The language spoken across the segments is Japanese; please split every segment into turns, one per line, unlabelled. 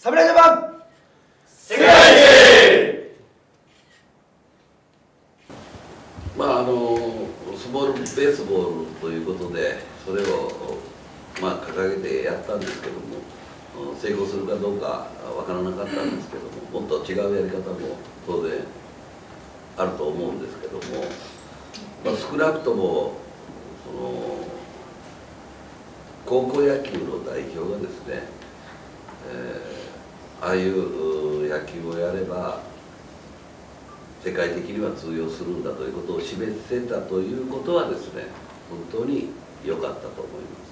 侍ジャパン
世界一。
スモールベースボールということでそれを掲げてやったんですけども、成功するかどうかわからなかったんですけども、もっと違うやり方も当然あると思うんですけども、少なくとも高校野球の代表がですね、ああいう野球をやれば世界的には通用するんだということを示せたということはですね、本当に良かったと思います。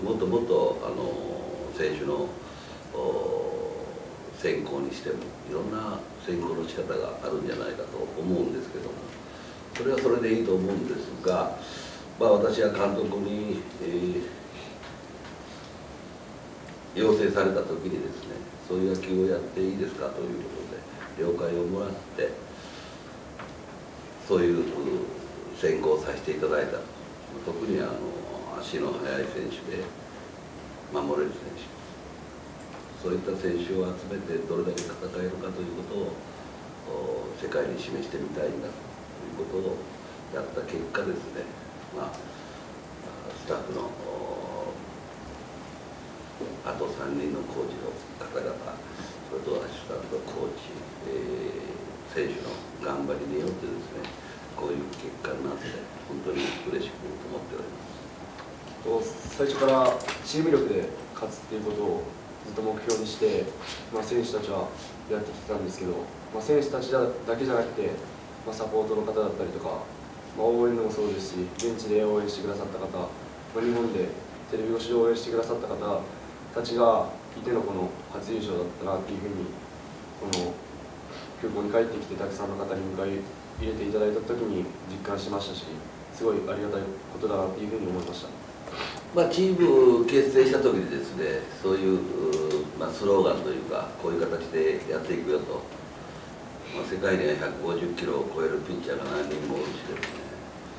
もっともっと選手の選考にしてもいろんな選考の仕方があるんじゃないかと思うんですけども、それはそれでいいと思うんですが、私は監督に、要請された時にですね、そういう野球をやっていいですかということで了解をもらって、そういう選考をさせていただいた。特に足の速い選手で守れる選手、そういった選手を集めてどれだけ戦えるかということを世界に示してみたいんだということをやった結果ですね、スタッフのあと3人のコーチの方々、それとアシスタントコーチ、選手の頑張りによってですね、こういう結果になって本当に嬉しく思っております。
最初からチーム力で勝つっていうことをずっと目標にして、選手たちはやってきてたんですけど、選手たちだけじゃなくて、サポートの方だったりとか、応援でもそうですし、現地で応援してくださった方、日本でテレビ越しで応援してくださった方たちがいてのこの初優勝だったなっていうふうに、この空港に帰ってきてたくさんの方に迎え入れていただいた時に実感しましたし、すごいありがたいことだなっていうふうに思いました。
チーム結成した時にですね、そういう、スローガンというか、こういう形でやっていくよと、世界には150キロを超えるピッチャーが何人もおるしですね、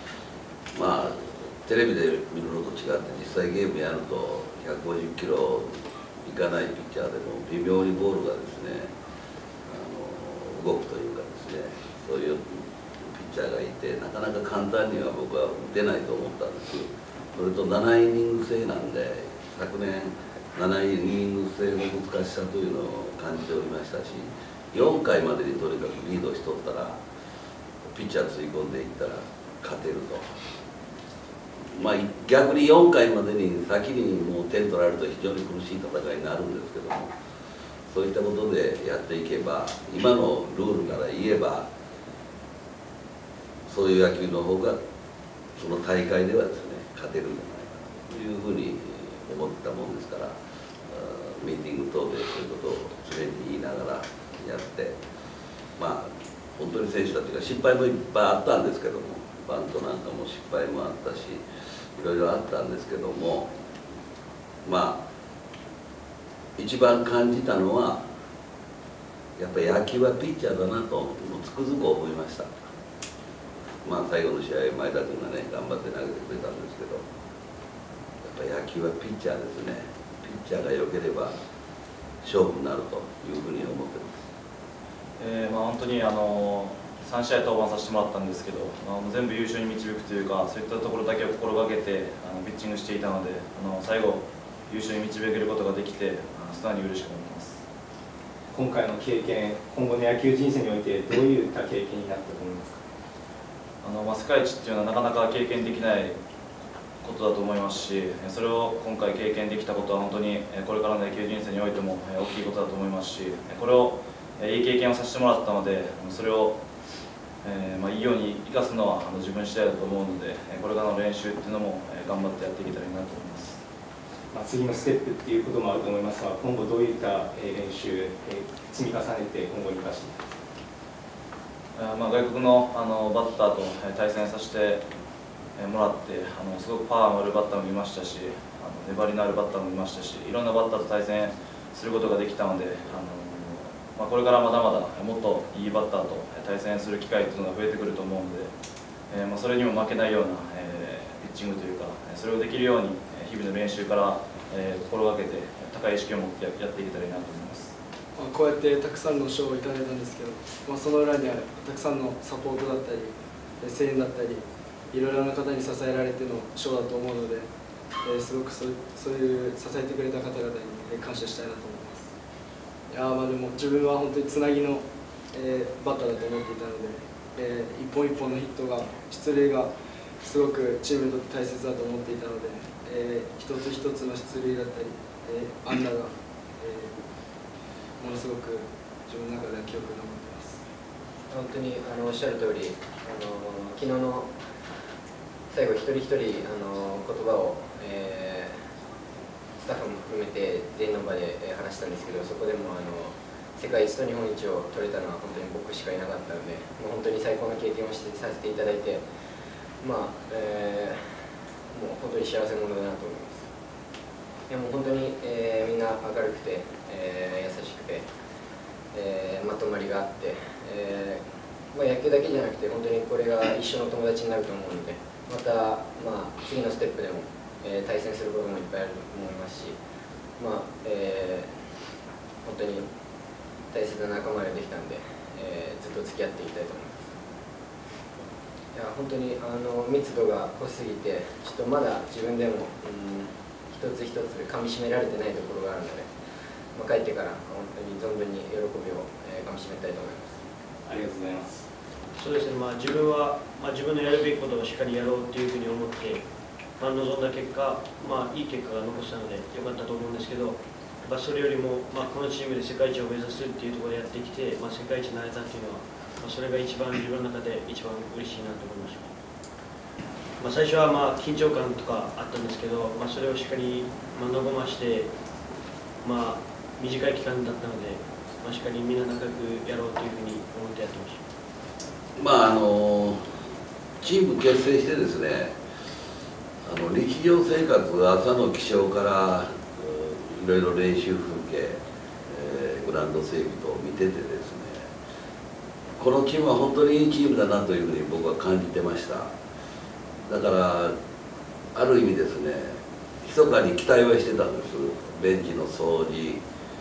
テレビで見るのと違って実際ゲームやると150キロいかないピッチャーでも微妙にボールがですね動くというかですね、そういうピッチャーがいて、なかなか簡単には僕は打てないと思ったんです。それと7イニング制なんで、昨年7イニング制の難しさというのを感じておりましたし、4回までにとにかくリードしとったらピッチャーつい込んでいったら勝てると。逆に4回までに先にもう点取られると非常に苦しい戦いになるんですけども、そういったことでやっていけば、今のルールから言えばそういう野球の方がその大会ではですね勝てるんじゃないかというふうに思ったもんですから、ミーティング等でそういうことを常に言いながらやって、本当に選手たちが失敗もいっぱいあったんですけども、バントなんかも失敗もあったし、いろいろあったんですけども、一番感じたのはやっぱり野球はピッチャーだなとつくづく思いました。最後の試合前田君がね頑張って投げてくれたんですけど、やっぱり野球はピッチャーですね。ピッチャーが良ければ勝負になるというふうに思ってます。
本当に3試合登板させてもらったんですけど、全部優勝に導くというか、そういったところだけを心がけてピッチングしていたので、最後優勝に導けることができて素直に嬉しく思います。
今回の経験、今後の野球人生においてどういった経験になったと思いますか？
世界一っていうのはなかなか経験できないことだと思いますし、それを今回経験できたことは本当にこれからの野球人生においても大きいことだと思いますし、これをいい経験をさせてもらったので、それをいいように生かすのは自分次第だと思うので、これからの練習っていうのも頑張ってやっていけたらいいなと思います。
次のステップっていうこともあると思いますが、今後どういった練習積み重ねて今後に生かしていきますか？
外国のバッターと対戦させてもらって、すごくパワーのあるバッターもいましたし、粘りのあるバッターもいましたし、いろんなバッターと対戦することができたので、これからまだまだもっといいバッターと対戦する機会というのが増えてくると思うので、それにも負けないようなピッチングというか、それをできるように日々の練習から心がけて高い意識を持ってやっていけたらいいなと思います。
こうやってたくさんの賞をいただいたんですけど、その裏にはたくさんのサポートだったり声援だったりいろいろな方に支えられての賞だと思うので、すごくそういう支えてくれた方々に感謝したいなと思います。でも自分は本当につなぎの、バッターだと思っていたので、一本一本のヒットが出塁がすごくチームにとって大切だと思っていたので、一つ一つの出塁だったり、安打が、ものすごく自分の中では記憶に残っています。
本当におっしゃる通り、昨日の最後一人一人言葉を、スタッフも含めて全員の場で話したんですけど、そこでも世界一と日本一を取れたのは本当に僕しかいなかったので、もう本当に最高の経験をさせていただいて、もう本当に幸せ者だなと思います。でも本当に、みんな明るくて、優しくて、まとまりがあって、野球だけじゃなくて本当にこれが一生の友達になると思うので、また、次のステップでも、対戦することもいっぱいあると思いますし、本当に大切な仲間ができたので、ずっと付き合っていきたいと思います。いや本当に密度が濃すぎて、ちょっとまだ自分でも、一つ一つかみしめられてないところがあるので、帰ってから本当に存分に喜びを、かみしめたいと思います。
ありがとうございます。
そうですね、自分は、自分のやるべきことをしっかりやろうというふうに思って、臨んだ結果、いい結果が残せたので良かったと思うんですけど、それよりも、このチームで世界一を目指すっていうところでやってきて、世界一になれたっていうのは、それが一番自分の中で一番嬉しいなと思いました。最初は緊張感とかあったんですけど、それをしっかり和まして、短い期間だったので、しっかりみんな仲良くやろうというふうに思ってやってました。
チーム結成してですね、日常生活、朝の起床からいろいろ練習風景、グラウンド整備と見ててですね、このチームは本当にいいチームだなというふうに僕は感じてました。だからある意味ですね、密かに期待はしてたんです。ベンチの掃除、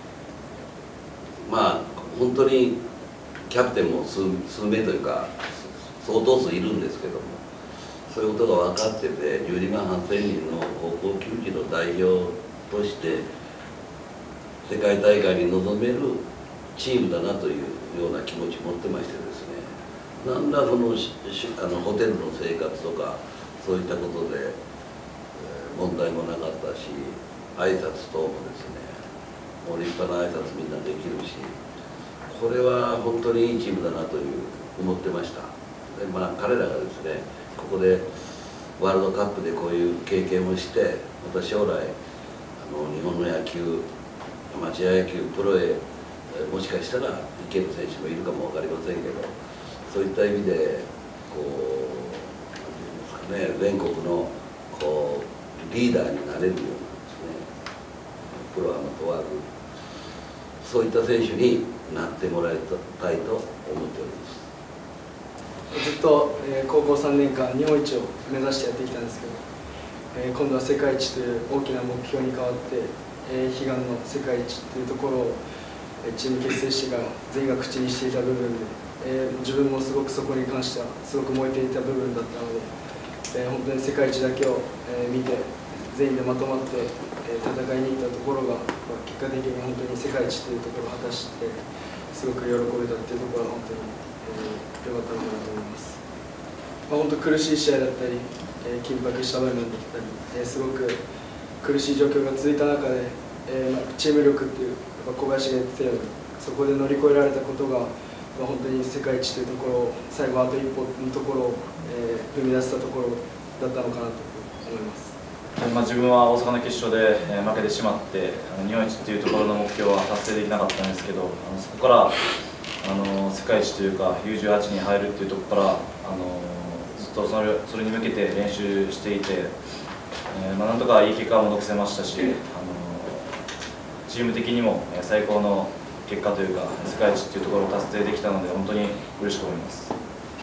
本当にキャプテンも数名というか相当数いるんですけども、そういうことが分かってて、12万8000人の高校球児の代表として世界大会に臨めるチームだなというような気持ちを持ってましてですね、なんだそのホテルの生活とかそういったことで問題もなかったし、挨拶等もですね、もう立派な挨拶みんなできるし、これは本当にいいチームだなという思ってました。で彼らがですね、ここでワールドカップでこういう経験をして、また将来日本の野球、アマチュア野球プロへもしかしたら行ける選手もいるかも分かりませんけど、そういった意味で全国のリーダーになれるようなですね、プロアマ問わずそういった選手になってもらいたいと思っております。
ずっと、高校3年間日本一を目指してやってきたんですけど、今度は世界一という大きな目標に変わって、悲願の世界一というところをチーム結成してから全員が口にしていた部分で、自分もすごくそこに関してはすごく燃えていた部分だったので、本当に世界一だけを、見て全員でまとまって、戦いに行ったところが、結果的に本当に世界一というところを果たしてすごく喜べたっていうところは本当に良かったのかなと思います。本当苦しい試合だったり、緊迫した場面できたり、すごく苦しい状況が続いた中で、チーム力っていう小林が言ってたように、そこで乗り越えられたことが、本当に世界一というところを最後あと一歩のところを、踏み出せたところだったのかなと思います。
自分は大阪の決勝で負けてしまって、日本一というところの目標は達成できなかったんですけど、そこから世界一というか U18 に入るというところからずっとそれに向けて練習していて、なんとかいい結果も残せましたし、チーム的にも最高の結果というか世界一というところを達成できたので本当に嬉しく思います。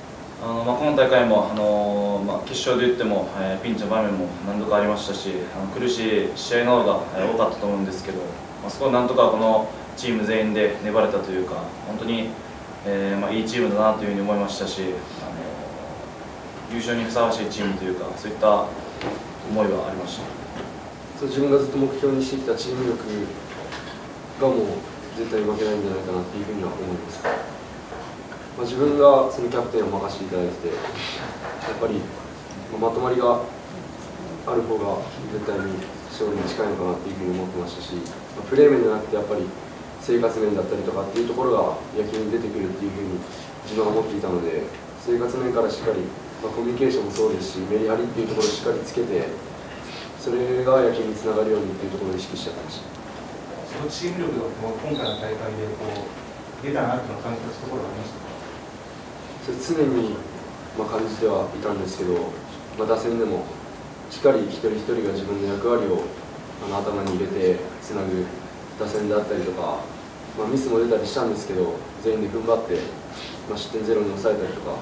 今大会も、決勝で言っても、ピンチの場面も何度かありましたし、苦しい試合の方が多かったと思うんですけど、そこをなんとかこのチーム全員で粘れたというか、本当に、いいチームだなというふうに思いましたし、優勝にふさわしいチームというか、そういった思いはありました。
自分がずっと目標にしてきたチーム力がもう絶対に負けないんじゃないかなというふうには思います。自分がそのキャプテンを任せていただいて、やっぱりまとまりがある方が絶対に勝利に近いのかなというふうに思ってましたし、プレー面じゃなくてやっぱり生活面だったりとかっていうところが野球に出てくるっていうふうに自分は思っていたので、生活面からしっかり、コミュニケーションもそうですし、メリハリっていうところをしっかりつけて、それが野球につながるようにっていうところを意識しちゃってました。
そのチーム力が今回の大会で出たなっていうのを感じたところがありましたか？
それ常に感じてはいたんですけど、打線でもしっかり一人一人が自分の役割を頭に入れてつなぐ打線であったりとか、ミスも出たりしたんですけど、全員で踏ん張って、失点ゼロに抑えたりとか、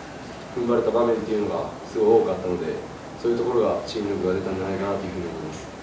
踏ん張れた場面っていうのがすごい多かったので、そういうところがチーム力が出たんじゃないかなというふうに思います。